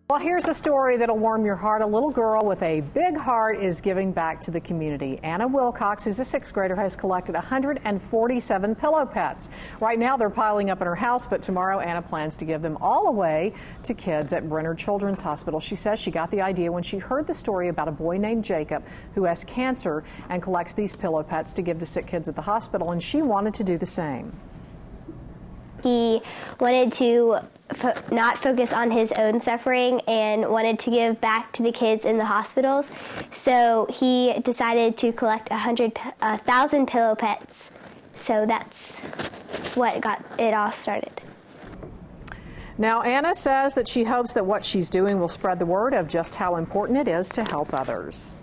Well, here's a story that'll warm your heart. A little girl with a big heart is giving back to the community. Anna Wilcox, who's a 6th grader, has collected 147 pillow pets. Right now they're piling up in her house, but tomorrow Anna plans to give them all away to kids at Brenner Children's Hospital. She says she got the idea when she heard the story about a boy named Jacob who has cancer and collects these pillow pets to give to sick kids at the hospital, and she wanted to do the same. He wanted to not focus on his own suffering and wanted to give back to the kids in the hospitals. So he decided to collect 1,000 pillow pets. So that's what got it all started. Now, Anna says that she hopes that what she's doing will spread the word of just how important it is to help others.